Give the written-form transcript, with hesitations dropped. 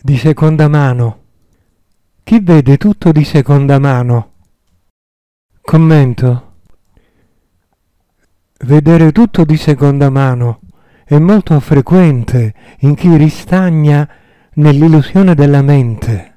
Di seconda mano. Chi vede tutto di seconda mano? Commento. Vedere tutto di seconda mano è molto frequente in chi ristagna nell'illusione della mente.